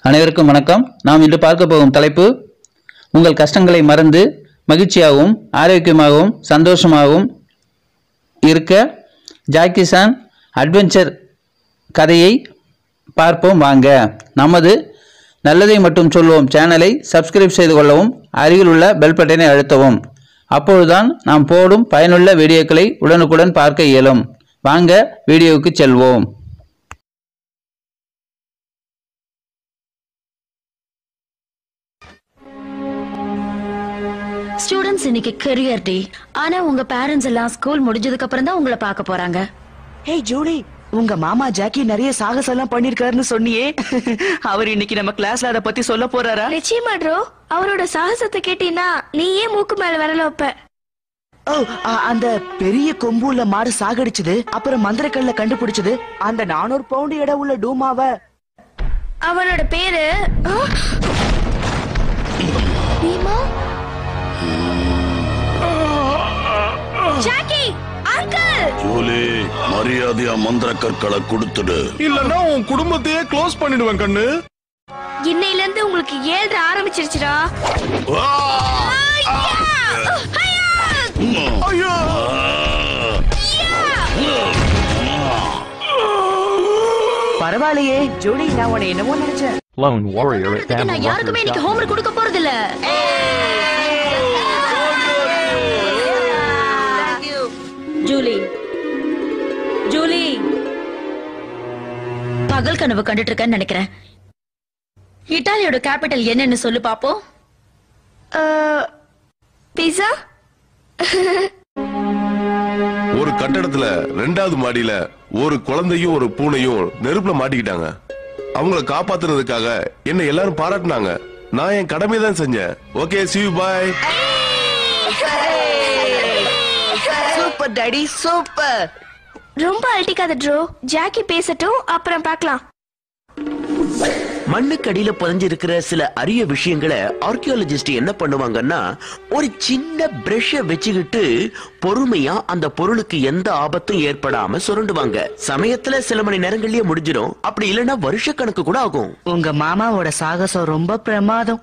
அனைவருக்கும் வணக்கம். நாம் இன்று பார்க்க போகும் தலைப்பு, உங்கள் கஷ்டங்களை மறந்து மகிழ்ச்சியாகவும் ஆரோக்கியமாகவும் சந்தோஷமாகவும் இருக்க ஜாக்கி சான் அட்வென்ச்சர் கதையை பார்ப்போம் வாங்க. நமது நல்லதை மட்டும் சொல்வோம் சேனலை சப்ஸ்கிரைப் செய்து கொள்ளவும், அருகில் உள்ள பெல் பட்டனை அழுத்தவும். அப்பொழுதுதான் நாம் போடும் பயனுள்ள வீடியோக்களை உடனுக்குடன் பார்க்க இயலும். வாங்க வீடியோவுக்கு செல்வோம். ஸ்டூடண்ட்ஸ், இன்னைக்கு கரியர் டே. ஆனா உங்க பேரண்ட்ஸ் எல்லாம் ஸ்கூல் முடிஞ்சதுக்கு அப்புறம் தான் உங்களை பார்க்க போறாங்க. ஹே ஜூலி, உங்க மாமா ஜாக்கி நிறைய சாகசம் எல்லாம் பண்ணிருக்காருன்னு சொன்னியே. அவர் இன்னைக்கு நம்ம கிளாஸ்ல அத பத்தி சொல்ல போறாரா? நிச்சயமா ட்ரோ. அவரோட சாகசத்தை கேட்டீங்கன்னா நீயே மூக்கு மேல விரல வைப்ப. ஓ, அந்த பெரிய கொம்புள்ள மாடு சாகடிச்சது, அப்புறம் மந்திரக்கல்ல கண்டுபிடிச்சது, அந்த 400 பவுண்ட் எடை உள்ள டூமாவ. அவனோட பேரு பீமா. Jackie uncle. ஜூலி, மரியாதையா மந்திர கற்களை கொடுத்துடு, இல்லன்னா உன் குடும்பத்தையே க்ளோஸ் பண்ணிடுவேன் கண்ணு. இன்னையில இருந்து உங்களுக்கு 7 ஆரம்பிச்சிருச்சுடா. ஐயோ, பரவாயில்லையே ஜூலி, நான் உன்னை என்னமோ நினைச்சேன். Lone warrior at Family நான் யாருக்குமே இன்னைக்கு ஹோம்வொர்க் கொடுக்க போறது இல்ல. ஜூலி, ஜூலி, பகல் கனவு கண்டுட்டு இருக்கேன்னு நினைக்கிறேன். இட்டாலியோட கேபிட்டல் என்னன்னு சொல்லு பாப்போம். பீஸா. ஒரு கட்டடத்துல 2வது மாடியில ஒரு குழந்தையும் ஒரு பூனையும் நெருப்புல மாட்டிக்கிட்டாங்க. அவங்கள காப்பாத்துறதுக்காக என்ன எல்லாரும் பாராட்டினாங்க. நான் என் கடமையை தான் செஞ்சேன். Okay, see you, bye. Super daddy, super. ரொம்ப அழட்டிக்காத ட்ரோ. ஜாக்கி பேசட்டும், அப்புறம் பார்க்கலாம். மண்ணுக்கடியில புதைஞ்சிருக்கிற சில அரிய விஷயங்களை ஆர்கியாலஜிஸ்ட் என்ன பண்ணுவாங்கன்னா, ஒரு சின்ன பிரஷ வச்சுக்கிட்டு பொறுமையா அந்த பொருளுக்கு எந்த ஆபத்தும் ஏற்படாம சுரண்டுவாங்க. சமயத்துல சில மணி நேரங்கள்லயே முடிஞ்சிடும், அப்படி இல்லைன்னா வருஷ கணக்கு கூட ஆகும். உங்க மாமாவோட சாகசம் ரொம்ப பிரமாதம்.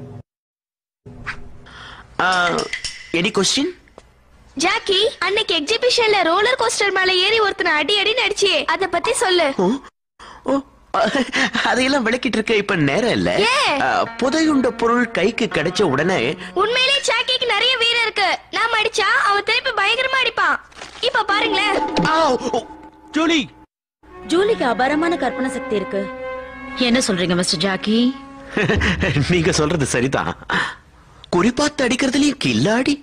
Any question? ஜாக்கி, அன்னைக்கு எக்ஸிபிஷன்ல ரோலர் கோஸ்டர் மேல ஏறி ஒருத்தனை அடி அடி நடிச்சியே, அத பத்தி சொல்லு. அதையெல்லாம் விளக்கிட்டு இருக்க இப்ப நேரம் இல்ல. புதையுண்ட பொருள் கைக்கு கிடைச்ச உடனே உண்மையிலே ஜாக்கிக்கு நிறைய வீரம் இருக்கு. நாம அடிச்சா அவன் திருப்பி பயங்கரமா அடிப்பான். இப்ப பாருங்களேன். ஜூலி, ஜூலிக்கு அபாரமான கற்பனை சக்தி இருக்கு. என்ன சொல்றீங்க மிஸ்டர் ஜாக்கி? நீங்க சொல்றது சரிதான். குறிப்பாத்து அடிக்கிறதுலயும் கில்லாடி.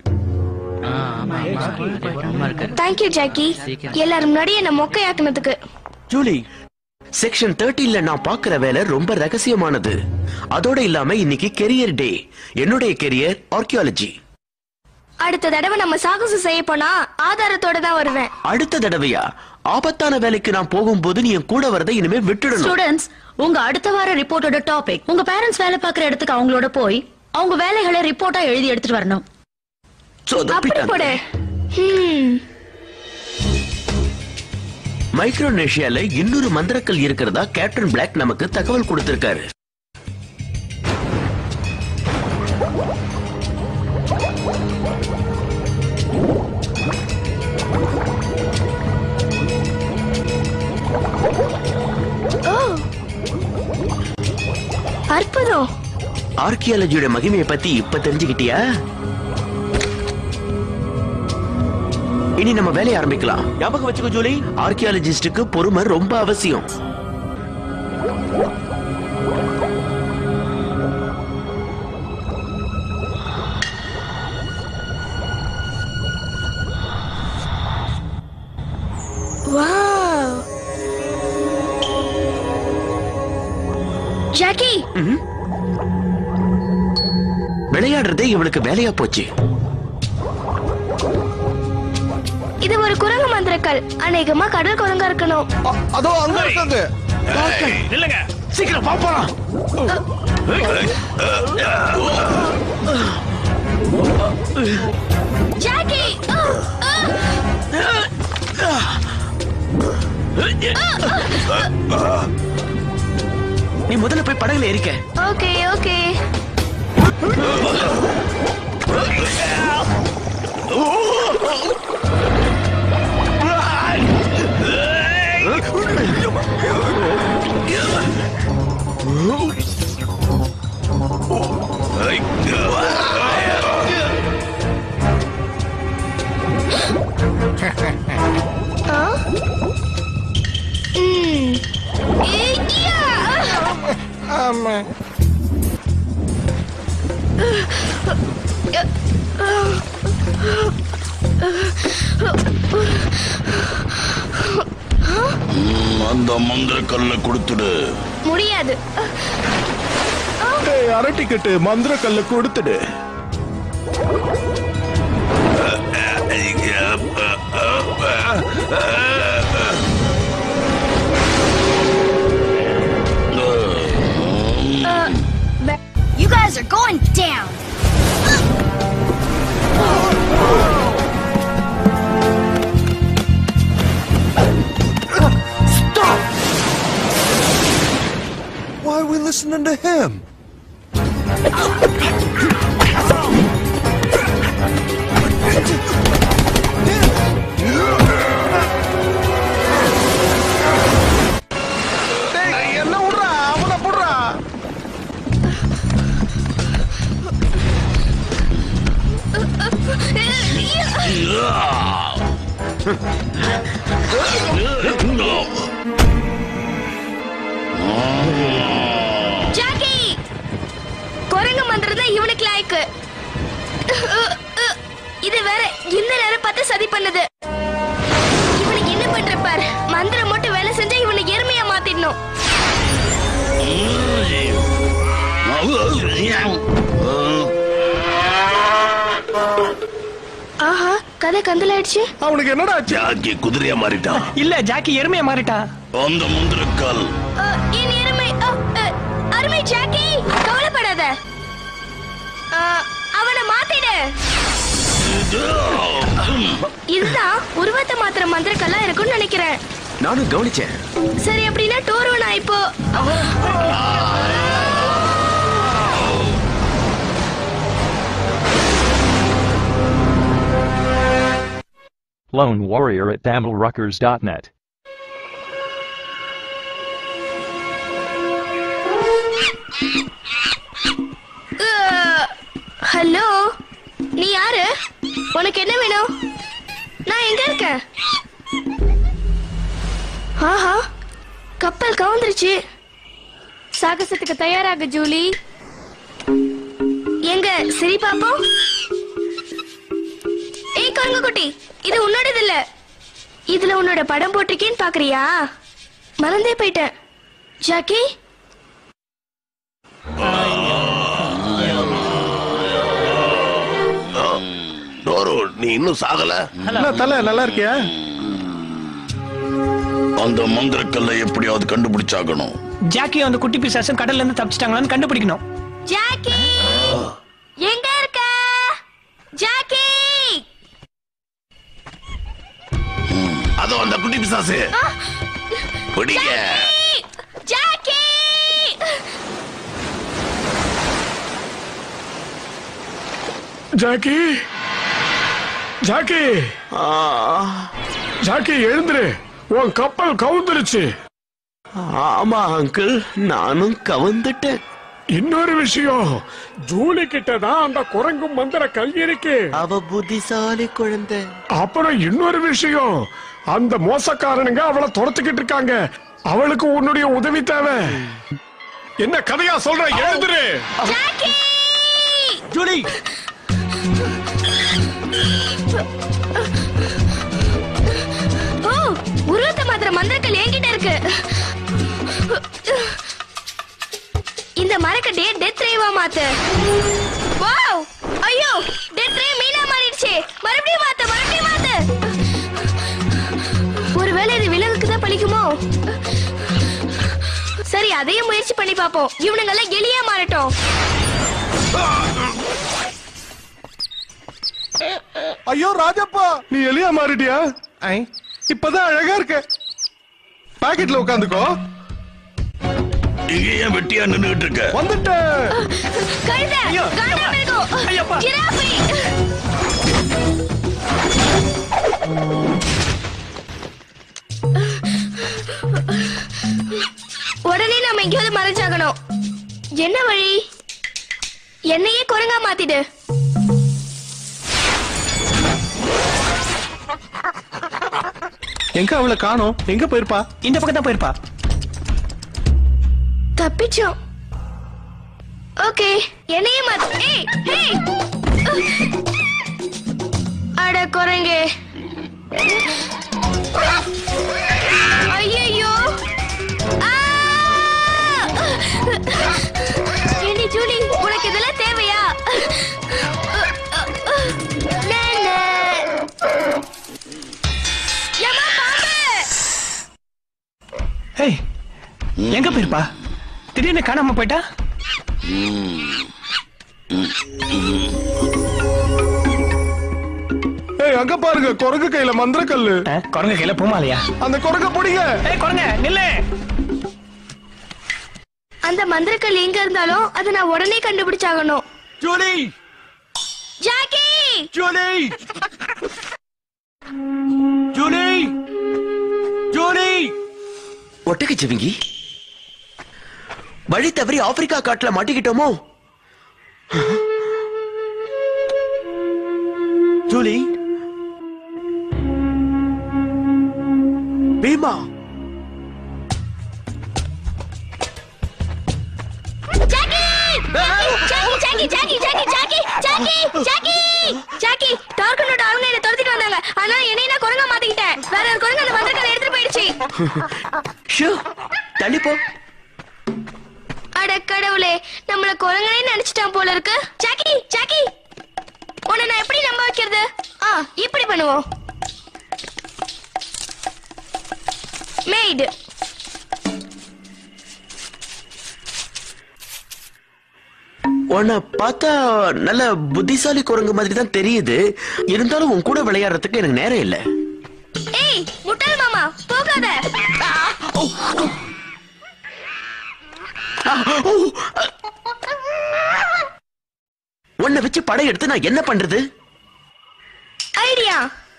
தேங்க்யூ ஜாக்கி, எல்லாரும் முன்னாடி என்ன மொக்கையாக்குனதுக்கு. ஜூலி, செக்ஷன் 13ல நான் பாக்குற வேலை ரொம்ப ரகசியமானது. அதோட இல்லாம இன்னைக்கு கெரியர் டே. என்னுடைய கெரியர் ஆர்கியாலஜி. அடுத்த தடவை நம்ம சாகசம் செய்ய போனா ஆதாரத்தோட தான் வருவேன். அடுத்த தடவையா? ஆபத்தான வேலைக்கு நான் போகும்போது நீ என் கூட வரதை இனிமே விட்டுடணும். ஸ்டூடண்ட்ஸ், உங்க அடுத்த வார ரிப்போர்ட்டோட டாபிக், உங்க பேரண்ட்ஸ் வேலை பார்க்குற இடத்துக்கு அவங்களோட போய் அவங்க வேலைகளை ரிப்போர்ட்டா எழுதி எடுத்துட்டு வரணும். அப்படி போடு. மைக்ரோனேஷியால இன்னொரு மந்திரக்கல் இருக்கிறதா கேப்டன் பிளாக் நமக்கு தகவல் கொடுத்திருக்காரு. அற்புதம். ஆர்கியாலஜியோட மகிமையை பத்தி இப்ப தெரிஞ்சுக்கிட்டியா? இனி நம்ம வேலையை ஆரம்பிக்கலாம். ஞாபகம் வச்சுக்கோ ஜூலி, ஆர்கியாலஜிஸ்டுக்கு பொறுமை ரொம்ப அவசியம். வாவ். ஜாக்கி, விளையாடுறதே இவளுக்கு வேலையா போச்சு. இது ஒரு குரங்கு மந்திரக்கல். அநேகமா கடல் குரங்கா இருக்கணும். அதோ அங்க இருக்காங்க. இல்லங்க, சீக்கிரம் பாப்போம். ஜாக்கி, நீ முதல்ல போய் படகுல ஏறிக்க. Okay okay. அந்த மந்திர கல்ல கொடுத்துடு. முடியாது. அரட்டிக்கிட்டு மந்திர கல்ல கொடுத்துடு. You guys are going down. Stop! Why are we listening to him? Jackie, குரங்கு மந்திரம் தான் இவனுக்கு லாய்க்கு. இது வேற இந்த நேரம் பார்த்து சதி பண்ணுது. இவனுக்கு என்ன பண்ற பாரு. மந்திரம் மட்டும் வேலை செஞ்சா இவனை எருமையா மாத்திடணும். ஆஹா, கதை கந்தலாயிடுச்சு. அவனுக்கு என்னடா ஜாக்கி குதிரையா மாறிட்டான். இல்ல ஜாக்கி எருமையா மாறிட்டான். அந்த மந்திர கல் என் எருமை. அருமை ஜாக்கி, கவலைப்படாத. அவனை மாத்திடு. இதுதான் உருவத்தை மாத்திர மந்திரக்கெல்லாம் இருக்கும்னு நினைக்கிறேன். நானும் கவனிச்சேன். சரி, அப்படின்னா டோர்வனா இப்போ. Lone Warrior at TamilRuckers.net. Hello, நீ யாரு? உனக்கு என்ன வேணும்? நான் எங்க இருக்கேன்? ஆஹா, கப்பல் கவுந்துருச்சு. சாகசத்துக்கு தயாராக ஜூலி. எங்க சரி பாப்போம். ஏய் குரங்கு குட்டி, இது உன்னோடது இல்ல. இதுல உன்னோட படம் போட்டிருக்கேன்னு பாக்குறியா? மறந்தே போயிட்டேன். ஜாக்கி, நீ இன்னும் சாகல? தல நல்லா இருக்கியா? அந்த மந்திர கல்லை எப்படியாவது கண்டுபிடிச்சாகணும். ஜாக்கி அந்த குட்டி பிசாசும் கடல்ல இருந்து தப்பிச்சிட்டாங்களான்னு கண்டுபிடிக்கணும். ஜாக்கி எங்க இருக்க? ஜாக்கி, அதோ அந்த குட்டி பிசாசு. பிடிங்க. ஜாக்கி, ஜாக்கி, ஜாக்கி, ஜாக்கி எழுந்துரு. உன் கப்பல் கவுந்துருச்சு. ஆமா அங்கிள், நானும் கவுந்துட்டேன். இன்னொரு விஷயம், ஜூலி கிட்டதான் அந்த குரங்கும் மந்திர கல் இருக்கு. அவ புத்திசாலி குழந்தை. அப்புறம் இன்னொரு விஷயம், அந்த மோசக்காரனுங்க அவளை துரத்துக்கிட்டு இருக்காங்க. அவளுக்கு உன்னுடைய உதவி தேவை. என்ன கதையா சொல்ற? எழுதுரு. ஜாக்கி, ஜூலி, ஓ, உருவத்தை மாத்திர மந்திரக்கல் என்கிட்ட இருக்கு. இந்த மரக்கட்டையை டெத் ரேவா மாத்து. வாவ், ஐயோ, டெத் ரே மீனா மாறிடுச்சு. மறுபடியும் மாத்து, மறுபடியும் மாத்து. ஒருவேளை இது விலங்குக்கு தான் பலிக்குமோ? சரி, அதையும் முயற்சி பண்ணி பாப்போம். இவனுங்கெல்லாம் எலியா மாறட்டும். ஐயோ ராஜப்பா, நீ எலியா மாறிட்டியா? இப்பதான் அழகா இருக்க. பாக்கெட்ல உட்காந்துக்கோ. இங்க ஏன் வெட்டியா நின்னுகிட்டு இருக்க? வந்துட்டேன். கழுதை, காண்டாமிருகம், ஜிராஃபி. உடனே நாம எங்கேயாவது மறைஞ்சாகணும். என்ன வழி? என்னையே குரங்கா மாத்திடு. எங்க அவளை காணோம்? எங்க போயிருப்பா? இந்த பக்கம் தான் போயிருப்பா. தப்பிச்சோம். ஓகே, என்னையே மாத்து. ஏய், ஹேய். அட குரங்கே. ஐயோ. ஏண்டி ஜூலி, உனக்கு இதெல்லாம் தேவையா? ஏய், எங்க போயிருப்பா? திடீர்னு காணாம போயிட்டா? ஏய், அங்க பாருங்க, குரங்கு கையில மந்திர கல்லு. குரங்கு கையில பூமாலையா? அந்த குரங்க புடிங்க. ஏய் குரங்க நில்லு. அந்த மந்திரக்கல் எங்க இருந்தாலும் அதை நான் உடனே கண்டுபிடிச்சாகணும். Julie, Jackie, Julie, Julie, Julie. ஒட்டக சிவிங்கி, வழி தவறி ஆப்பிரிக்கா காட்டுல மாட்டிக்கிட்டோமோ? Julie, Bheema, Jackie, Jackie, Jackie, Jackie, Jackie, Jackie, Jackie. டார்கனோட அவங்க என்ன துரத்திட்டு வந்தாங்க. ஆனா என்னைய நான் குரங்கா மாத்திக்கிட்டேன். வேற ஒரு குரங்கு அந்த மந்திரக்கல்லை எடுத்துட்டு போயிடுச்சு. ஷூ, தள்ளி போ. அட கடவுளே, நம்மள குரங்கனே நினைச்சிட்டான் போல இருக்கு. ஜாக்கி, ஜாக்கி, உன்னை நான் எப்படி நம்ப வைக்கிறது? இப்படி பண்ணுவோம். மேய்டு. உன்னை பார்த்தா நல்ல புத்திசாலி குரங்கு மாதிரி தான் தெரியுது. இருந்தாலும் உன் கூட விளையாடுறதுக்கு எனக்கு நேரம் இல்ல. ஏய் முட்டாள் மாமா, போகாத. உன்னை வச்சு படம் எடுத்து நான் என்ன பண்றது? ஐடியா.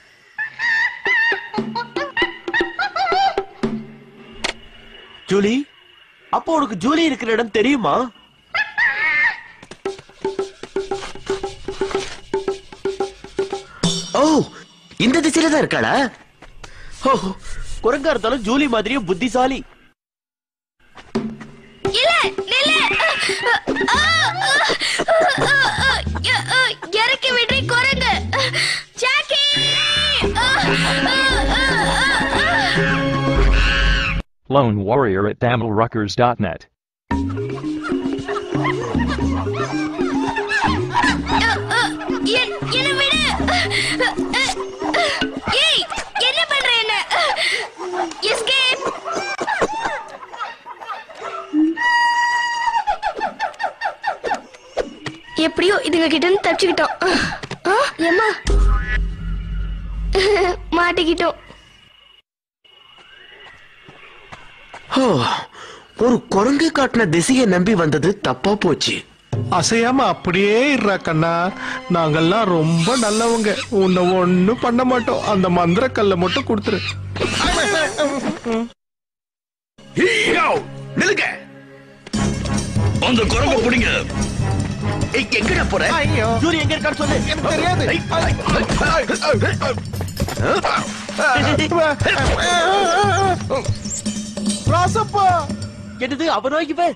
ஜூலி, அப்போ உனக்கு ஜூலி இருக்கிற இடம் தெரியுமா? ஓ, இந்த திசையில தான் இருக்காளா? குரங்கா இருந்தாலும் ஜூலி மாதிரியும் புத்திசாலி. இல்ல, நில்லு. இறக்கி விடுறி குரங்கு. Jackie. Lone Warrior at DamelRuckers.net. என்ன விடு. ஏய், என்ன பண்ற? என்ன எஸ்கேப். எப்படியோ இதுங்க கிட்ட இருந்து தப்பிச்சுக்கிட்டோம். ஏம்மா, மாட்டிக்கிட்டோம். ஒரு குரங்கு காட்டின திசையை நம்பி வந்தது தப்பா போச்சு. அசையாம அப்படியே இருறா கண்ணா. நாங்கெல்லாம் ரொம்ப நல்லவங்க. உன்னை ஒண்ணும் பண்ண மாட்டோம். அந்த மந்திர கல்ல மட்டும் கொடுத்துரு. நிலுங்க, அந்த குரங்க புடிங்க. எங்கடா போற? ஜூலி எங்க இருக்கான்னு சொல்லு. எனக்கு தெரியாது. ராசப்பா, என்னது அவ நோய்க்கு போய்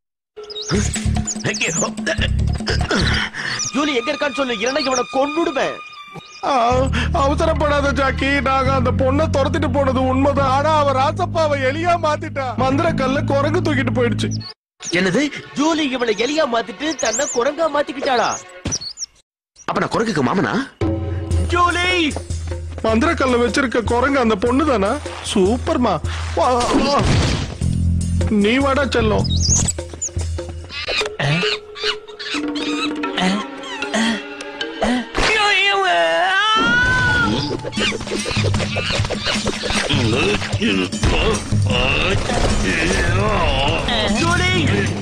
ஜூலி எங்க இருக்கான்னு சொல்லு. இல்லைன்னா இவனை கொன்னுடுவேன். அவசரப்படாத ஜாக்கி. நாங்க அந்த பொண்ணை துரத்திட்டு போனது உண்மைதான். ஆனா அவ ராசப்பாவை எலியா மாத்திட்டா. மந்திர கல்ல குரங்கு தூக்கிட்டு போயிடுச்சு. என்னது? ஜூலி இவளை எலியா மாத்திட்டு தன்னை குரங்கா மாத்திக்கிட்டாளா? அப்ப நான் குரங்குக்கு மாமனா? ஜூலி, மந்திர கல்ல வச்சிருக்க குரங்கு அந்த பொண்ணு தானா? சூப்பர்மா. நீ வாடா செல்லம். ஜூலி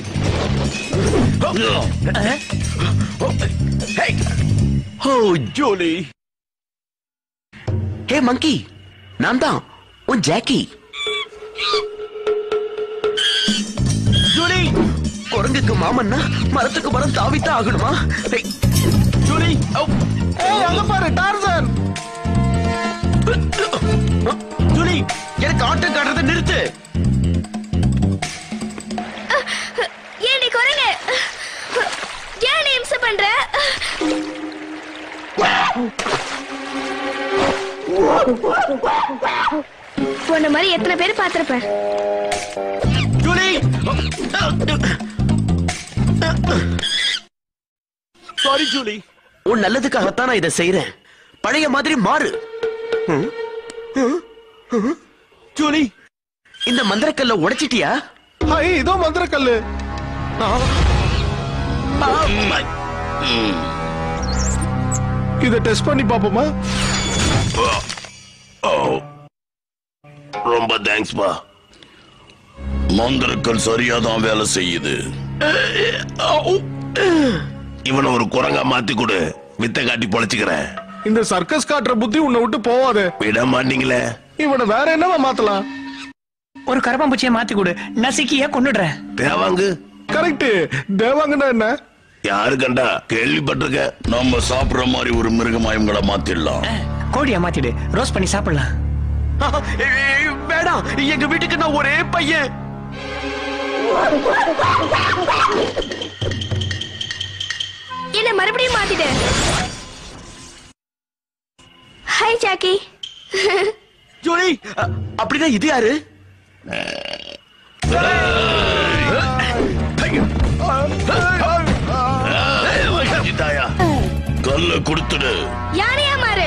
ஓ ஜூலி ஹே மங்கி நான் தான் உன் ஜாக்கி ஜூலி குரங்குக்கு மாமன்னா மரத்துக்கு மரம் தாவித்தான் ஆகணுமா ஜூலி அங்க பாரு டார்சன் ஜூலி எனக்கு ஆட்டம் காட்டுறதை நிறுத்து ஏன் நீ குரங்கு ஏன் நீ இம்சை பண்ற உன்ன மாதிரி எத்தனை பேர் பார்த்திருப்பேன் ஜூலி சாரி ஜூலி உன் நல்லதுக்காகத்தான் நான் இதை செய்யறேன் பழைய மாதிரி மாறு ஜூலி இந்த மந்திரக்கல்ல உடைச்சிட்டியா இதோ மந்திரக்கல்லு இத டெஸ்ட் பண்ணி பாப்போமா ரொம்ப தேங்க்ஸ் பா மந்திரக்கல் சரியாதான் வேலை செய்யுது இவனை ஒரு குரங்கா மாத்தி கொடு வித்த காட்டி பொழைச்சுக்கிறேன் இந்த சர்க்கஸ் காட்டுற புத்தி உன்னை விட்டு போவாதே விட மாட்டீங்களே இவனை வேற என்னவா மாத்தலாம் ஒரு கரப்பாம்பூச்சியை மாத்தி கொடு நசுக்கிய கொண்டுடுறேன் தேவாங்கு கரெக்ட் தேவாங்கன்னா என்ன யாரு கண்டா கேள்விப்பட்டிருக்க நம்ம சாப்பிடுற மாதிரி ஒரு மிருகமா இவங்கள மாத்திடலாம் கோழியா மாத்திடு ரோஸ்ட் பண்ணி சாப்பிடலாம் வேணாம் எங்க வீட்டுக்கு நான் ஒரே பையன் என்ன மறுபடியும் மாத்திடு ஹாய் ஜாக்கி ஜூலி அப்படின்னா இது யாரு கல்ல கொடுத்துடு யாரையா மாறு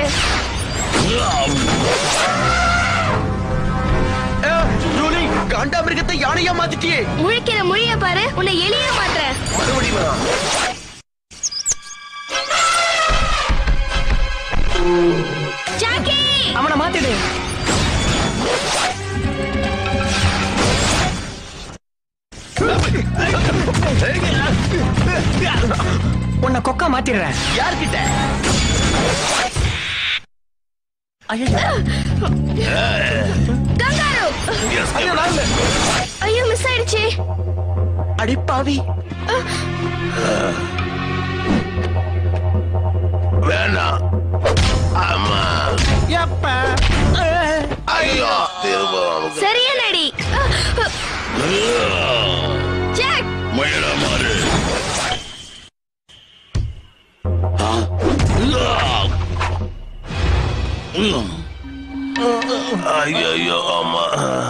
ஜூலி காண்டாமிருகத்தை யானையா மாத்திட்டியே முழிக்கிற மொழிய பாரு உன்னை எலியா மாத்துறேன் மறுபடியும் ஜாக்கி அவனை மாத்திடு உன்னை கொக்கா மாத்திடுறேன் யார்கிட்ட கங்காரு ஐயோ மிஸ் ஆயிடுச்சு அடிப்பாவி வேணாம் ஆமா எப்ப ஐயோ திரும்ப சரியா நடி ஜாக் முயல மாறு ஐயோ ஆமா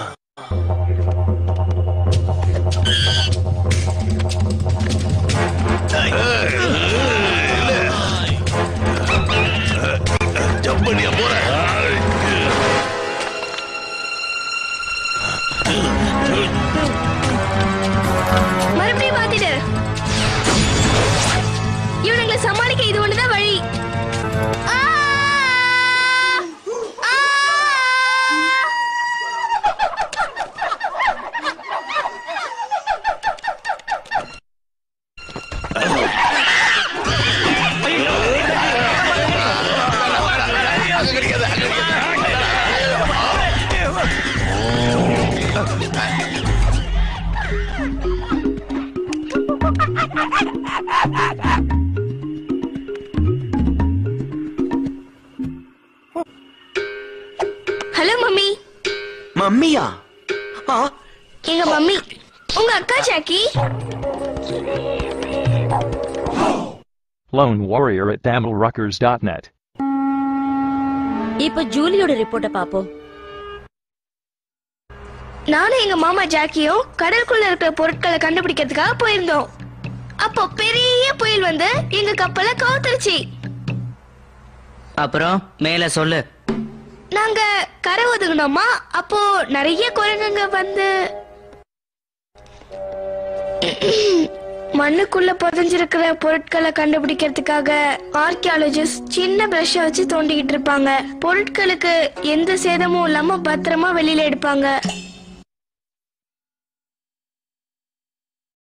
ஜம்ப் பண்ணியா போற மறுபடியும் மாத்திடு இவனுங்களை சமாளிக்க இது ஒண்ணுதான் வழி ஹலோ மம்மி மம்மியா எங்க மம்மி உங்க அக்கா Jackie Lone Warrior at tamilruckers.net. இப்ப ஜூலியோட ரிப்போர்ட்ட பாப்போம். நானும் எங்க மாமா ஜாக்கியும் கடலுக்குள்ள இருக்கிற பொருட்களை கண்டுபிடிக்கிறதுக்காக போயிருந்தோம். அப்போ பெரிய புயல் வந்து எங்க கப்பலை கவுத்துருச்சு. அப்புறம் மேல சொல்லு. நாங்க கரை ஒதுங்கினோமா, அப்போ நிறைய குரங்குங்க வந்து மண்ணுக்குள்ள புதைஞ்சிருக்கிற பொருட்களை கண்டுபிடிக்கிறதுக்காக ஆர்கியாலஜிஸ்ட் சின்ன பிரஷ வச்சு தோண்டிக்கிட்டு இருப்பாங்க. பொருட்களுக்கு எந்த சேதமும் இல்லாம பத்திரமா வெளியில எடுப்பாங்க.